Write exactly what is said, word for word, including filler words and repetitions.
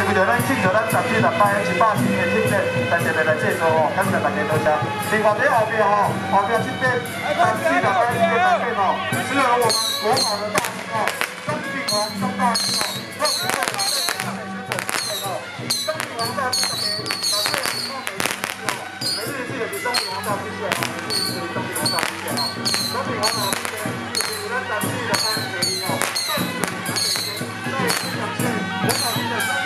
为着咱庆祝咱十七十八一百年的庆典，咱特别来制作哦，感谢大家多谢。另外在后边吼，后边这边十七十八一的版本哦，是由我们国宝的大师哦，张炳煌张大师哦，特别为大家来宣传宣传哦。张炳煌大师特别，老师有看每日哦，每日记得是张炳煌大师写哦，每日记得是张炳煌大师写哦，张炳煌老师呢，就是咱十七十八年的哦，三十年前在新港县人老师的。